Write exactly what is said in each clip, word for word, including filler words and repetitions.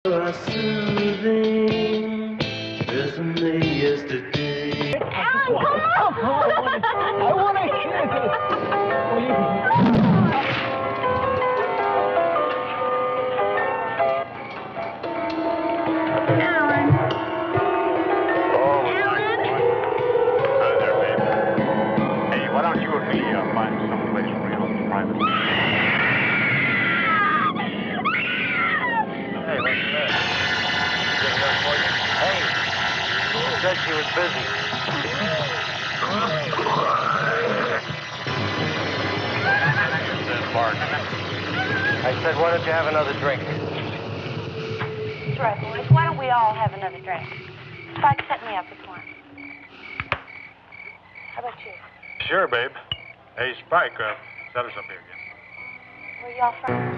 Soothing, isn't there yesterday? Alan, come on! I want to kiss it! Alan. Oh, Alan? Hi there, babe. Hey, why don't you and me uh, find someplace real private? Hey, what's that? Hey, she said she was busy. I said, why don't you have another drink? That's right, boys. Why don't we all have another drink? Spike, set me up with one. How about you? Sure, babe. Hey, Spike, uh, set us up here again. Where y'all from?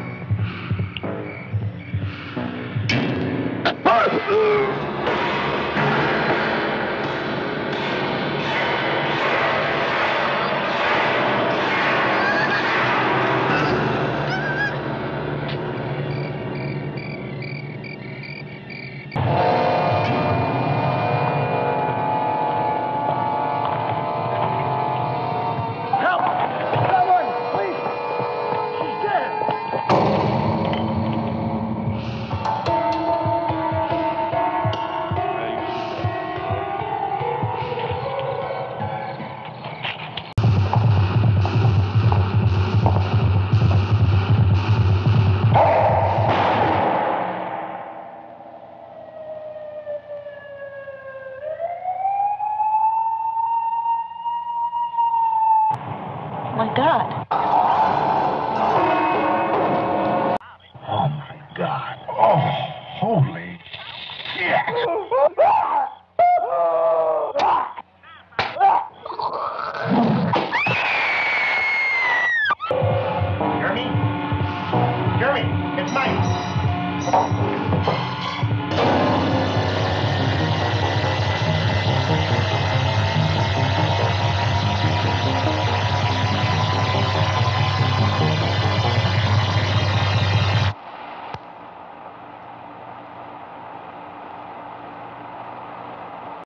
Oh, my God. Oh, my God. Oh, holy shit.